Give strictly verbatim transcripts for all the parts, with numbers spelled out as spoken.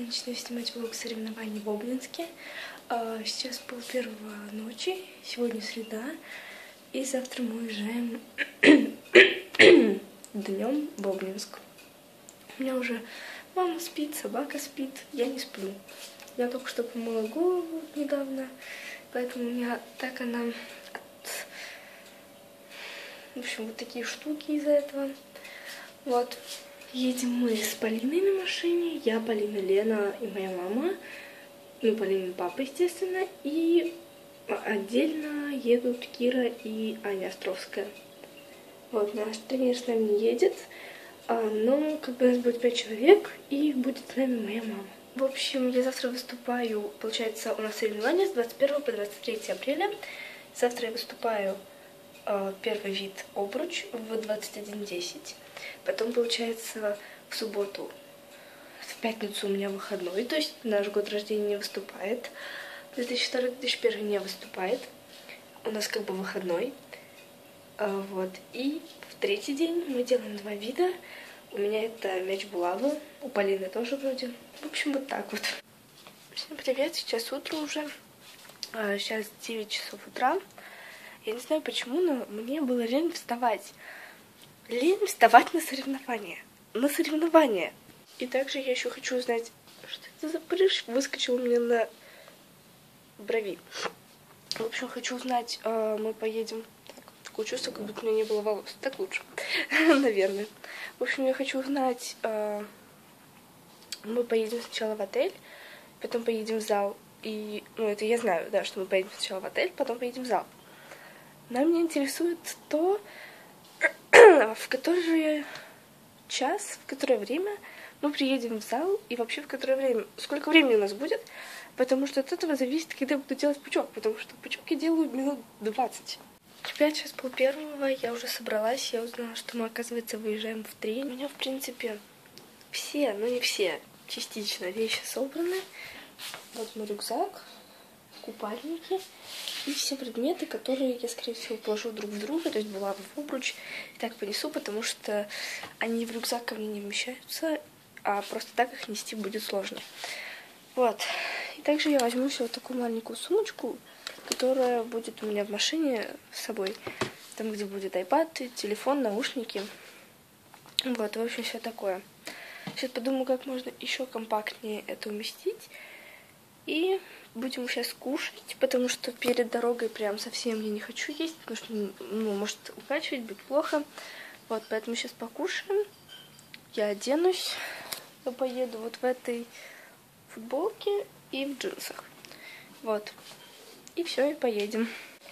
начинаю снимать влог соревнований в Обнинске. Сейчас пол первого ночи, сегодня среда, и завтра мы уезжаем днем в Обнинск. У меня уже мама спит, собака спит, я не сплю. Я только что помыла голову недавно, поэтому у меня так она... От... В общем, вот такие штуки из-за этого. Вот. Едем мы с Полиной на машине. Я, Полина, Лена и моя мама. Ну, Полина, папа, естественно. И отдельно едут Кира и Аня Островская. Вот, наш тренер с нами не едет. Но как бы нас будет пять человек, и будет с нами моя мама. В общем, я завтра выступаю, получается, у нас соревнования с двадцать первого по двадцать третье апреля. Завтра я выступаю э, первый вид обруч в двадцать один десять. Потом, получается, в субботу, в пятницу у меня выходной, то есть наш год рождения не выступает. две тысячи второй — две тысячи первый не выступает. У нас как бы выходной. Э, вот. И в третий день мы делаем два вида. У меня это мяч булавы, у Полины тоже вроде. В общем, вот так вот. Всем привет, сейчас утро уже. А, сейчас девять часов утра. Я не знаю почему, но мне было лень вставать. Лень вставать на соревнования. На соревнования. И также я еще хочу узнать, что это за прыщ выскочил у меня на брови. В общем, хочу узнать, мы поедем... Такое чувство, как будто у меня не было волос. Так лучше, наверное. В общем, я хочу узнать... Мы поедем сначала в отель, потом поедем в зал. И, ну, это я знаю, да, что мы поедем сначала в отель, потом поедем в зал. Но меня интересует то, в который час, в которое время мы приедем в зал, и вообще в которое время, сколько времени у нас будет, потому что от этого зависит, когда я буду делать пучок, потому что пучок я делаю минут двадцать. Теперь сейчас пол первого, я уже собралась, я узнала, что мы, оказывается, выезжаем в три. У меня, в принципе, все, но не все, частично вещи собраны. Вот мой рюкзак, купальники и все предметы, которые я, скорее всего, положу друг в друга, то есть булавы в обруч, и так понесу, потому что они в рюкзак ко мне не вмещаются, а просто так их нести будет сложно. Вот. И также я возьму себе вот такую маленькую сумочку, которая будет у меня в машине с собой, там, где будет iPad, телефон, наушники. Вот, в общем, все такое. Сейчас подумаю, как можно еще компактнее это уместить. И будем сейчас кушать, потому что перед дорогой прям совсем я не хочу есть, потому что, ну, может укачивать, будет плохо. Вот, поэтому сейчас покушаем. Я оденусь, я поеду вот в этой футболке и в джинсах. Вот. И все, и поедем.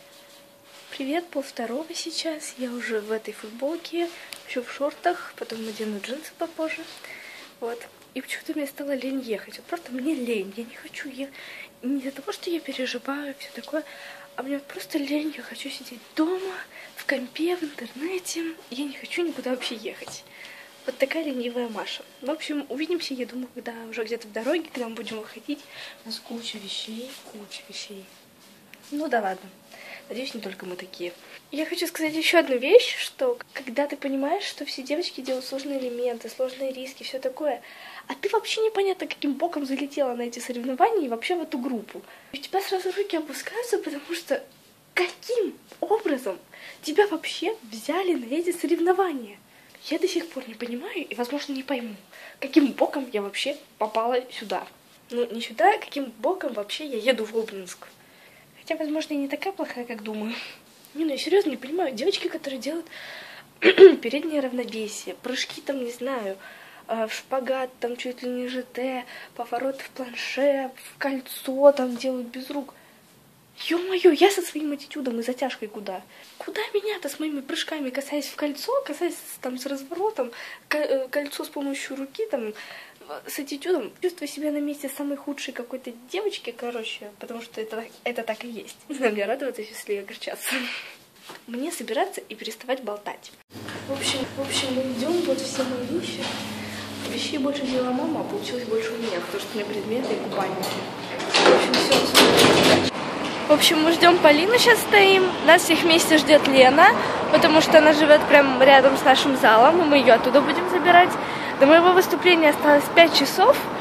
Привет, пол второго сейчас. Я уже в этой футболке, еще в шортах, потом надену джинсы попозже. Вот. И почему-то мне стало лень ехать. Вот просто мне лень. Я не хочу ехать. Не из-за того, что я переживаю, все такое, а мне просто лень. Я хочу сидеть дома, в компе, в интернете. Я не хочу никуда вообще ехать. Вот такая ленивая Маша. В общем, увидимся, я думаю, когда уже где-то в дороге, когда мы будем выходить. У нас куча вещей, куча вещей. Ну да ладно. Надеюсь, не только мы такие. Я хочу сказать еще одну вещь, что когда ты понимаешь, что все девочки делают сложные элементы, сложные риски, все такое, а ты вообще непонятно, каким боком залетела на эти соревнования и вообще в эту группу. У тебя сразу руки опускаются, потому что каким образом тебя вообще взяли на эти соревнования? Я до сих пор не понимаю и, возможно, не пойму, каким боком я вообще попала сюда. Ну, не сюда, а каким боком вообще я еду в Обнинск. Хотя, возможно, я не такая плохая, как думаю. Не, ну я серьезно не понимаю. Девочки, которые делают переднее равновесие, прыжки там, не знаю, в шпагат, там чуть ли не ЖТ, поворот в планше, в кольцо там делают без рук. Ё-моё, я со своим аттитюдом и затяжкой куда? Куда меня-то с моими прыжками, касаясь в кольцо, касаясь там с разворотом, кольцо с помощью руки, там, с аттитюдом? Чувствую себя на месте самой худшей какой-то девочки, короче, потому что это, это так и есть. Не знаю, мне радоваться, если огорчаться. Мне собираться и переставать болтать. В общем, в общем, мы идем, вот все мои вещи. Вещей больше взяла мама, а получилось больше у меня, потому что у меня предметы и купальники. В общем, все. В общем, мы ждем Полину, сейчас стоим. Нас всех вместе ждет Лена, потому что она живет прямо рядом с нашим залом, и мы ее оттуда будем забирать. До моего выступления осталось пять часов.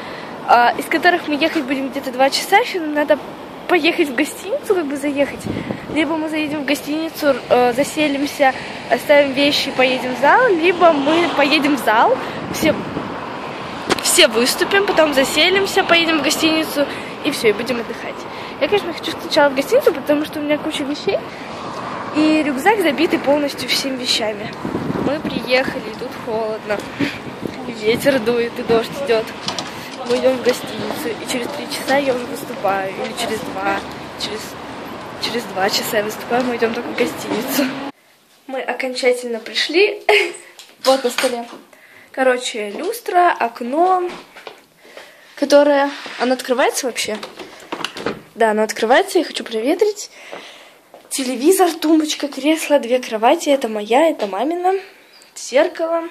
а, из которых мы ехать будем где-то два часа. Еще нам надо поехать в гостиницу, как бы заехать. Либо мы заедем в гостиницу, э, заселимся, оставим вещи, поедем в зал, либо мы поедем в зал, все, все выступим, потом заселимся, поедем в гостиницу и все, и будем отдыхать. Я, конечно, хочу сначала в гостиницу, потому что у меня куча вещей, и рюкзак забитый полностью всеми вещами. Мы приехали, и тут холодно, и ветер дует, и дождь идет. Мы идем в гостиницу, и через три часа я уже выступаю, или через два, через, через два часа я выступаю, мы идем только в гостиницу. Мы окончательно пришли. Вот на столе. Короче, люстра, окно, которое... Оно открывается вообще? Да, оно открывается, я хочу проветрить. Телевизор, тумбочка, кресло, две кровати. Это моя, это мамина. Зеркало.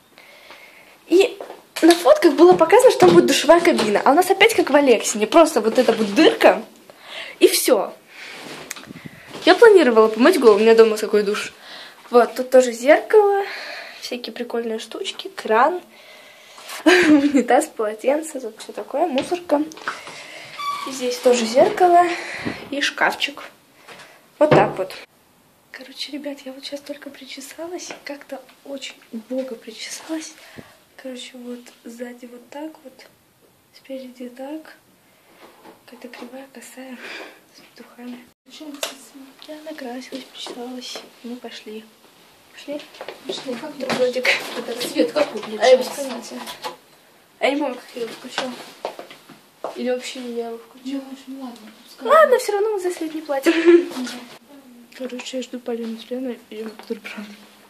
И на фотках было показано, что там будет душевая кабина. А у нас опять как в Алексине. Просто вот эта вот дырка. И все. Я планировала помыть голову. У меня дома такой душ. Вот, тут тоже зеркало. Всякие прикольные штучки. Кран. Унитаз, полотенце. Тут все такое. Мусорка. И здесь тоже зеркало. И шкафчик. Вот так вот. Короче, ребят, я вот сейчас только причесалась. Как-то очень убого причесалась. Короче, вот сзади вот так вот. Спереди так. Какая-то кривая, косая. С петухами. Я накрасилась, причесалась. Мы пошли. Пошли? Пошли. Как вроде Свет какой включился? А я без понятия. А я не помню, как я его включила. Или вообще не я его включила. Ну, ладно, пускай. Ладно, все равно мы за свет не платим. Короче, я жду Полину с Леной, идем в бутерброд.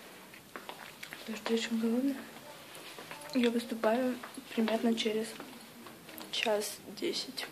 Потому что я очень голодная. Я выступаю примерно через час десять.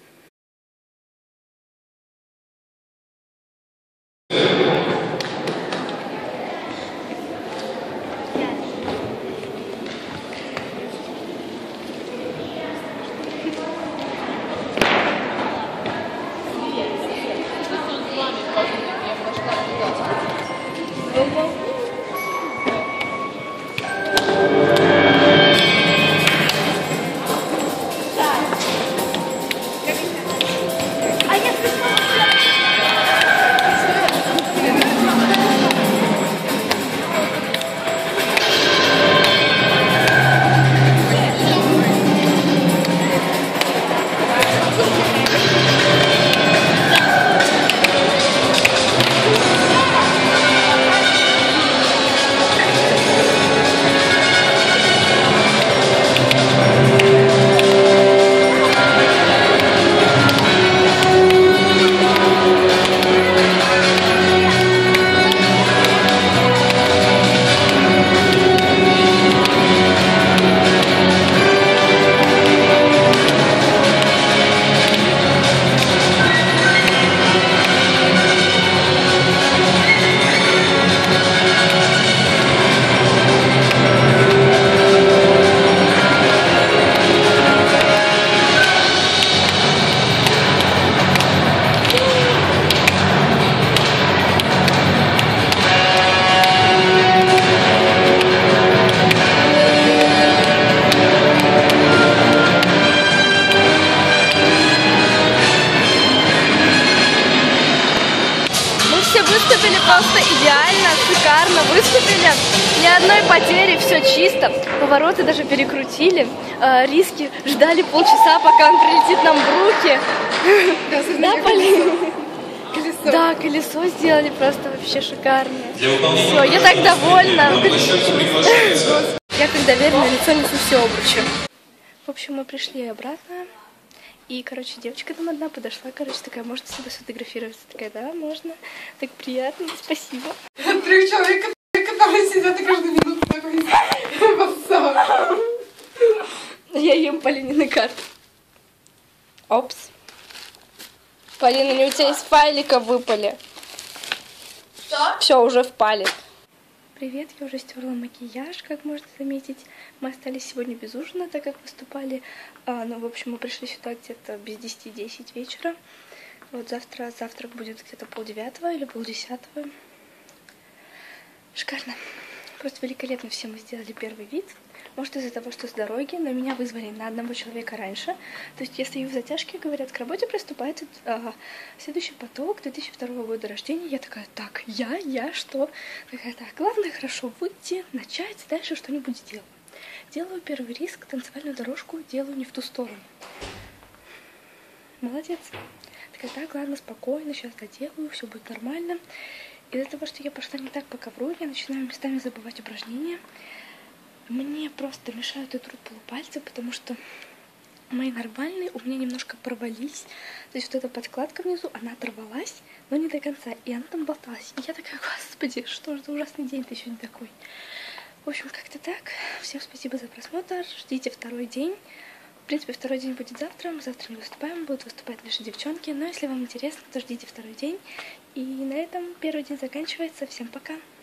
Выступили просто идеально, шикарно выступили. Ни одной потери, все чисто. Повороты даже перекрутили. Э, риски ждали полчаса, пока он прилетит нам в руки. Да, Полина? Колесо. Да, колесо сделали просто вообще шикарное. Все, я так довольна. Я как доверенное лицо несу все обручи. В общем, мы пришли обратно. И, короче, девочка там одна подошла, короче, такая, можно с тобой сфотографироваться? Такая, да, можно. Так приятно, спасибо. Трех человек, которые сидят и каждую минуту такой WhatsApp. Я ем Полинины карты. Опс. Полина, не у тебя из файлика выпали. Что? Все, уже впали. Привет, я уже стерла макияж, как можно заметить. Мы остались сегодня без ужина, так как выступали. А, ну, в общем, мы пришли сюда где-то без десяти десять вечера. Вот завтра завтрак будет где-то полдевятого или полдесятого. Шикарно. Просто великолепно все мы сделали первый вид. Может, из-за того, что с дороги, но меня вызвали на одного человека раньше. То есть я стою в затяжке, говорят, к работе приступает а, следующий поток две тысячи второго года рождения. Я такая, так, я, я, что? Такая, так, главное хорошо выйти, начать, дальше что-нибудь сделать. Делаю первый риск, танцевальную дорожку делаю не в ту сторону. Молодец. Такая, так, ладно, спокойно, сейчас доделаю, все будет нормально. Из-за того, что я пошла не так по ковру, я начинаю местами забывать упражнения. Мне просто мешают и трут полупальцы, потому что мои нормальные у меня немножко порвались. То есть вот эта подкладка внизу, она оторвалась, но не до конца. И она там болталась. И я такая, господи, что же за ужасный день-то сегодня такой. В общем, как-то так. Всем спасибо за просмотр. Ждите второй день. В принципе, второй день будет завтра. Мы завтра не выступаем, будут выступать лишь девчонки. Но если вам интересно, то ждите второй день. И на этом первый день заканчивается. Всем пока!